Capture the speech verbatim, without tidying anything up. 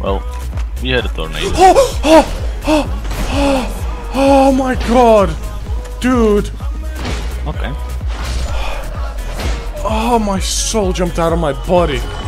Well, we had a tornado. Oh, oh, oh, oh, oh my god! Dude! Okay. Oh, my soul jumped out of my body.